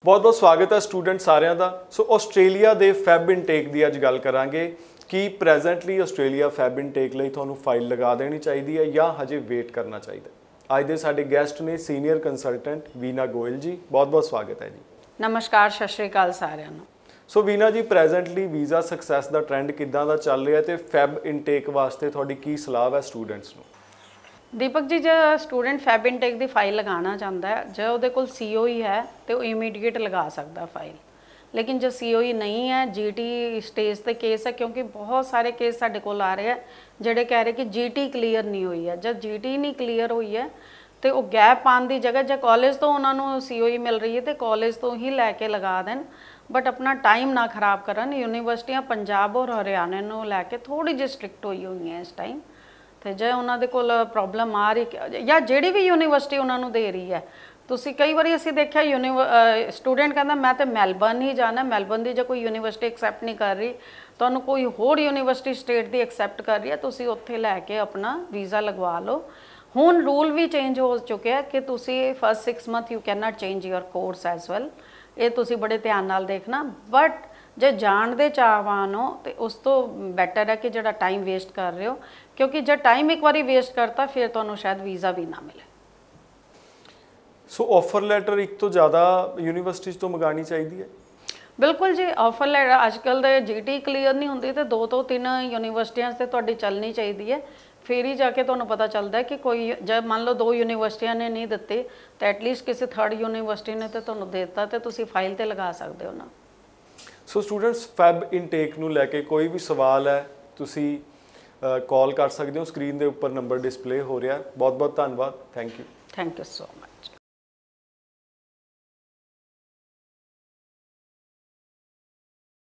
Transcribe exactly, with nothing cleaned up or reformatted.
बहुत बहुत स्वागत है स्टूडेंट सारिਆਂ ਦਾ। सो ਆਸਟ੍ਰੇਲੀਆ ਦੇ ਫੈਬ ਇਨਟੇਕ ਦੀ ਅੱਜ ਗੱਲ ਕਰਾਂਗੇ ਕਿ ਪ੍ਰੈਜ਼ੈਂਟਲੀ ਆਸਟ੍ਰੇਲੀਆ ਫੈਬ ਇਨਟੇਕ ਲਈ ਤੁਹਾਨੂੰ ਫਾਈਲ ਲਗਾ ਦੇਣੀ ਚਾਹੀਦੀ ਹੈ ਜਾਂ ਹਜੇ ਵੇਟ ਕਰਨਾ ਚਾਹੀਦਾ। ਅੱਜ ਦੇ ਸਾਡੇ ਗੈਸਟ ਨੇ ਸੀਨੀਅਰ ਕੰਸਲਟੈਂਟ ਵੀਨਾ ਗੋਇਲ ਜੀ। बहुत बहुत स्वागत है जी। नमस्कार, सत श्री अकाल सारिਆਂ ਨੂੰ। So Veena ji, presently visa success ਦਾ ਟ੍ਰੈਂਡ ਕਿੱਦਾਂ ਦਾ ਚੱਲ ਰਿਹਾ ਤੇ ਫੈਬ ਇਨਟੇਕ ਵਾਸਤੇ ਤੁਹਾਡੀ ਕੀ ਸਲਾਹ ਹੈ ਸਟੂਡੈਂਟਸ ਨੂੰ? ਦੀਪਕ ਜੀ, ਜੇ ਸਟੂਡੈਂਟ ਫੈਬ ਇਨਟੇਕ ਦੀ ਫਾਈਲ ਲਗਾਉਣਾ ਚਾਹੁੰਦਾ ਹੈ, ਜੇ ਉਹਦੇ ਕੋਲ ਸੀਓਈ ਹੈ ਤੇ ਉਹ ਇਮੀਡੀਏਟ ਲਗਾ ਸਕਦਾ ਫਾਈਲ। ਲੇਕਿਨ ਜੇ ਸੀਓਈ ਨਹੀਂ ਹੈ, ਜੀਟੀ ਸਟੇਜ ਤੇ ਕੇਸ ਹੈ, ਕਿਉਂਕਿ ਬਹੁਤ ਸਾਰੇ ਕੇਸ ਸਾਡੇ ਕੋਲ ਆ ਰਹੇ ਆ ਜਿਹੜੇ ਕਹਿ ਰਹੇ ਕਿ ਜੀਟੀ ਕਲੀਅਰ ਨਹੀਂ ਹੋਈ ਹੈ। ਜਦ ਜੀਟੀ ਨਹੀਂ ਕਲੀਅਰ ਹੋਈ ਹੈ ਤੇ ਉਹ ਗੈਪ ਪਾਉਣ ਦੀ ਜਗ੍ਹਾ ਜੇ ਕਾਲਜ ਤੋਂ ਉਹਨਾਂ ਨੂੰ ਸੀਓਈ ਮਿਲ ਰਹੀ ਹੈ ਤੇ ਕਾਲਜ ਤੋਂ ਹੀ ਲੈ ਕੇ ਲਗਾ ਦੇਣ, ਬਟ ਆਪਣਾ ਟਾਈਮ ਨਾ ਖਰਾਬ ਕਰਨ। ਯੂਨੀਵਰਸਿਟੀਆਂ ਪੰਜਾਬ ਔਰ ਹਰਿਆਣਾ ਨੂੰ ਲੈ ਕੇ ਥੋੜੀ ਜਿਹੀ ਸਟ੍ਰਿਕਟ ਹੋਈ ਹੋਈਆਂ ਇਸ ਟਾਈਮ, ਤੇ ਜੇ ਉਹਨਾਂ ਦੇ ਕੋਲ ਪ੍ਰੋਬਲਮ ਆ ਰਹੀ ਜਾਂ ਜਿਹੜੀ ਵੀ ਯੂਨੀਵਰਸਿਟੀ ਉਹਨਾਂ ਨੂੰ ਦੇ ਰਹੀ ਹੈ, ਤੁਸੀਂ ਕਈ ਵਾਰੀ ਅਸੀਂ ਦੇਖਿਆ ਯੂਨੀਵ ਸਟੂਡੈਂਟ ਕਹਿੰਦਾ ਮੈਂ ਤਾਂ ਮੈਲਬਰਨ ਹੀ ਜਾਣਾ, ਮੈਲਬਰਨ ਦੀ ਜੇ ਕੋਈ ਯੂਨੀਵਰਸਿਟੀ ਐਕਸੈਪਟ ਨਹੀਂ ਕਰ ਰਹੀ, ਤੁਹਾਨੂੰ ਕੋਈ ਹੋਰ ਯੂਨੀਵਰਸਿਟੀ ਸਟੇਟ ਦੀ ਐਕਸੈਪਟ ਕਰ ਰਹੀ ਹੈ, ਤੁਸੀਂ ਉੱਥੇ ਲੈ ਕੇ ਆਪਣਾ ਵੀਜ਼ਾ ਲਗਵਾ ਲਓ। ਹੁਣ ਰੂਲ ਵੀ ਚੇਂਜ ਹੋ ਚੁੱਕਿਆ ਕਿ ਤੁਸੀਂ first six month you can not change your course as well. ਇਹ ਤੁਸੀਂ ਬੜੇ ਧਿਆਨ ਨਾਲ ਦੇਖਣਾ। ਬਟ ਜੇ ਜਾਣ ਦੇ ਚਾਹਵਾਨ ਹੋ ਤੇ ਉਸ ਤੋਂ ਬੈਟਰ ਹੈ ਕਿ ਜਿਹੜਾ ਟਾਈਮ ਵੇਸਟ ਕਰ ਰਹੇ ਹੋ, ਕਿਉਂਕਿ ਜੇ ਟਾਈਮ ਇੱਕ ਵਾਰੀ ਵੇਸਟ ਕਰਤਾ ਫਿਰ ਤੁਹਾਨੂੰ ਸ਼ਾਇਦ ਵੀਜ਼ਾ ਵੀ ਨਾ ਮਿਲੇ। ਸੋ ਆਫਰ ਲੈਟਰ ਇੱਕ ਤੋਂ ਜ਼ਿਆਦਾ ਯੂਨੀਵਰਸਿਟੀਜ਼ ਤੋਂ ਮੰਗਾਉਣੀ ਚਾਹੀਦੀ ਹੈ? ਬਿਲਕੁਲ ਜੀ, ਆਫਰ ਲੈਟਰ ਅੱਜ ਕੱਲ੍ਹ ਦੇ ਜੀਟੀ ਕਲੀਅਰ ਨਹੀਂ ਹੁੰਦੀ ਤੇ ਦੋ ਤੋਂ ਤਿੰਨ ਯੂਨੀਵਰਸਿਟੀਆਂ 'ਤੇ ਤੁਹਾਡੀ ਚੱਲਣੀ ਚਾਹੀਦੀ ਹੈ। ਫਿਰ ਹੀ ਜਾ ਕੇ ਤੁਹਾਨੂੰ ਪਤਾ ਚੱਲਦਾ ਕਿ ਕੋਈ ਜੇ ਮੰਨ ਲਓ ਦੋ ਯੂਨੀਵਰਸਿਟੀਆਂ ਨੇ ਨਹੀਂ ਦਿੱਤੇ ਤਾਂ ਐਟਲੀਸਟ ਕਿਸੇ ਥਰਡ ਯੂਨੀਵਰਸਿਟੀ ਨੇ ਤਾਂ ਤੁਹਾਨੂੰ ਦੇ ਦਿੱਤਾ ਤੇ ਤੁਸੀਂ ਫਾਈਲ 'ਤੇ ਲਗਾ ਸਕਦੇ ਹੋ ਨਾ। ਸੋ ਸਟੂਡੈਂਟਸ, ਫੈਬ ਇਨਟੇਕ ਨੂੰ ਲੈ ਕੇ ਕੋਈ ਵੀ ਸਵਾਲ ਹੈ ਤੁਸੀਂ ਕਾਲ ਕਰ ਸਕਦੇ ਹੋ। ਸਕਰੀਨ ਦੇ ਉੱਪਰ ਨੰਬਰ ਡਿਸਪਲੇ ਹੋ ਰਿਹਾ। ਬਹੁਤ ਬਹੁਤ ਧੰਨਵਾਦ। Thank you. Thank you so much.